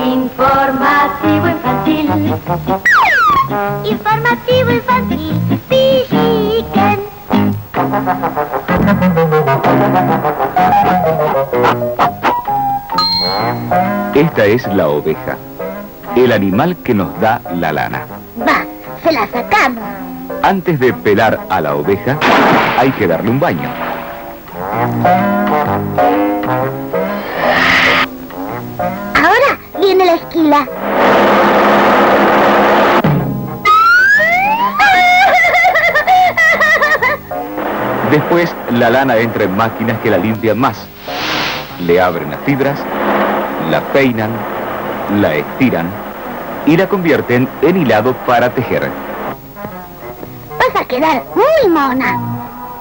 Informativo infantil. Informativo infantil. Pichiquen. Esta es la oveja, el animal que nos da la lana. Va, se la sacamos. Antes de pelar a la oveja, hay que darle un baño. Ahora viene la esquila. Después, la lana entra en máquinas que la limpian más. Le abren las fibras, la peinan, la estiran y la convierten en hilado para tejer. Vas a quedar muy mona.